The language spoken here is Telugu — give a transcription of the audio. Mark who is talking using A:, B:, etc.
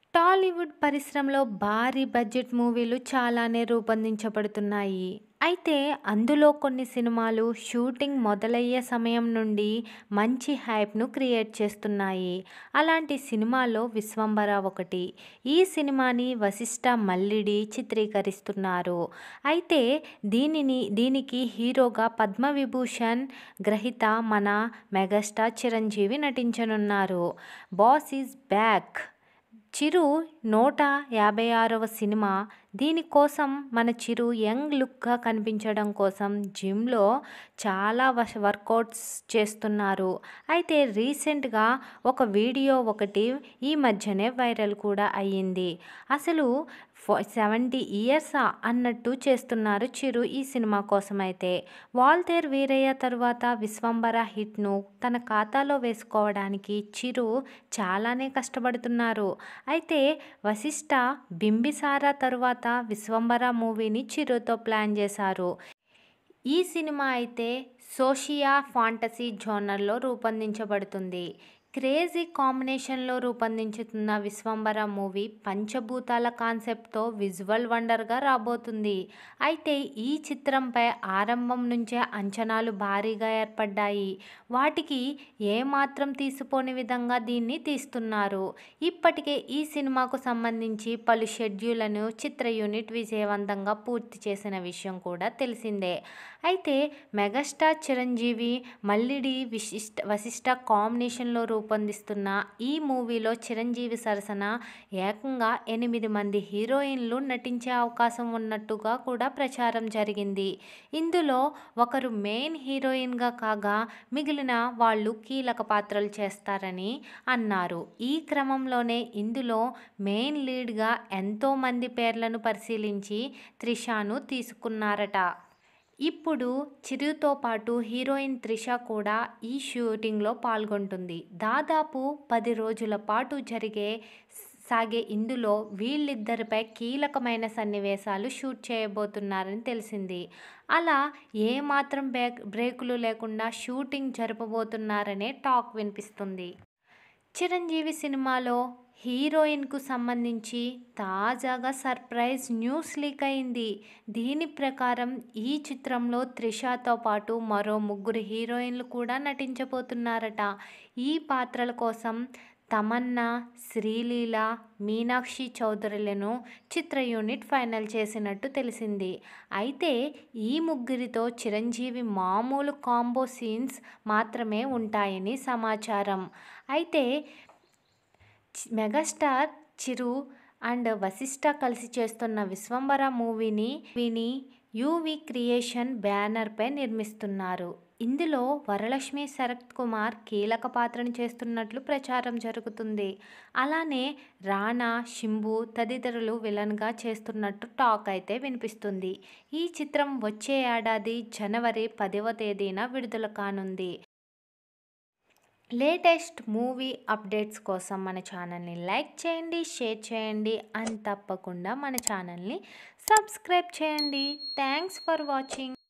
A: టాలీవుడ్ పరిశ్రమలో భారీ బడ్జెట్ మూవీలు చాలానే రూపొందించబడుతున్నాయి. అయితే అందులో కొన్ని సినిమాలు షూటింగ్ మొదలయ్యే సమయం నుండి మంచి హైప్‌ను క్రియేట్ చేస్తున్నాయి. అలాంటి సినిమాలో 'విశ్వంబర' ఒకటి. ఈ సినిమాని వశిష్ఠ మల్లిడి చిత్రీకరిస్తున్నారు. అయితే దీనికి హీరోగా పద్మవిభూషణ్ గ్రహీత మన మెగాస్టార్ చిరంజీవి నటించనున్నారు. 'బాస్ ఈజ్ బ్యాక్' చిరు 156వ సినిమా. దీనికోసం మన చిరు యంగ్ లుక్‌గా కనిపించడం కోసం జిమ్‌లో చాలా వర్కౌట్స్ చేస్తున్నారు. అయితే రీసెంట్‌గా ఒక వీడియో ఒకటి ఈ మధ్యనే వైరల్ కూడా అయ్యింది. అసలు 70 ఇయర్సా అన్నట్టు చేస్తున్నారు చిరు ఈ సినిమా కోసమైతే. 'వాల్తేరు వీరయ్య' తరువాత 'విశ్వంబర' హిట్‌ను తన ఖాతాలో వేసుకోవడానికి చిరు చాలానే కష్టపడుతున్నారు. అయితే వశిష్ఠ 'బింబిసార' తరువాత 'విశ్వంబర' మూవీని చిరుతో ప్లాన్ చేశారు. ఈ సినిమా అయితే సోషియా ఫాంటసీ జోనర్‌లో రూపొందించబడుతుంది. క్రేజీ కాంబినేషన్‌లో రూపొందించుతున్న 'విశ్వంబర' మూవీ పంచభూతాల కాన్సెప్ట్‌తో విజువల్ వండర్‌గా రాబోతుంది. అయితే ఈ చిత్రంపై ఆరంభం నుంచే అంచనాలు భారీగా ఏర్పడ్డాయి. వాటికి ఏమాత్రం తీసిపోని విధంగా దీన్ని తీస్తున్నారు. ఇప్పటికే ఈ సినిమాకు సంబంధించి పలు షెడ్యూళ్లను చిత్ర యూనిట్ విజయవంతంగా పూర్తి చేసిన విషయం కూడా తెలిసిందే. అయితే మెగాస్టార్ చిరంజీవి, మల్లిడి వశిష్ఠ కాంబినేషన్‌లో రూపొందిస్తున్న ఈ మూవీలో చిరంజీవి సరసన ఏకంగా 8 మంది హీరోయిన్లు నటించే అవకాశం ఉన్నట్టుగా కూడా ప్రచారం జరిగింది. ఇందులో ఒకరు మెయిన్ హీరోయిన్‌గా కాగా మిగిలిన వాళ్ళు కీలక పాత్రలు చేస్తారని అన్నారు. ఈ క్రమంలోనే ఇందులో మెయిన్ లీడ్‌గా ఎంతో మంది పేర్లను పరిశీలించి త్రిషను తీసుకున్నారట. ఇప్పుడు చిరుతో పాటు హీరోయిన్ త్రిష కూడా ఈ షూటింగ్‌లో పాల్గొంటుంది. దాదాపు 10 రోజుల పాటు సాగే ఇందులో వీళ్ళిద్దరిపై కీలకమైన సన్నివేశాలు షూట్ చేయబోతున్నారని తెలిసింది. అలా ఏమాత్రం బ్రేకులు లేకుండా షూటింగ్ జరపబోతున్నారనే టాక్ వినిపిస్తుంది. చిరంజీవి సినిమాలో హీరోయిన్‌కు సంబంధించి తాజాగా సర్ప్రైజ్ న్యూస్ లీక్ అయింది. దీని ప్రకారం ఈ చిత్రంలో త్రిషతో పాటు మరో 3 హీరోయిన్లు కూడా నటించబోతున్నారట. ఈ పాత్రల కోసం తమన్నా, శ్రీలీల, మీనాక్షి చౌదరిలను చిత్ర యూనిట్ ఫైనల్ చేసినట్టు తెలిసింది. అయితే ఈ ముగ్గురితో చిరంజీవి మామూలు కాంబో సీన్స్ మాత్రమే ఉంటాయని సమాచారం. అయితే మెగాస్టార్ చిరు అండ్ వశిష్ఠ కలిసి చేస్తున్న 'విశ్వంబర' మూవీని యూవీ క్రియేషన్ బ్యానర్పై నిర్మిస్తున్నారు. ఇందులో వరలక్ష్మి శరత్కుమార్ కీలక పాత్రను చేస్తున్నట్లు ప్రచారం జరుగుతుంది. అలానే రానా, శింబు తదితరులు విలన్‌గా చేస్తున్నట్టు టాక్ అయితే వినిపిస్తుంది. ఈ చిత్రం వచ్చే ఏడాది జనవరి 10వ తేదీన విడుదల కానుంది. లేటెస్ట్ మూవీ అప్డేట్స్ కోసం మన ఛానల్ని లైక్ చేయండి, షేర్ చేయండి అండ్ తప్పకుండా మన ఛానల్ని సబ్స్క్రైబ్ చేయండి. Thanks for watching.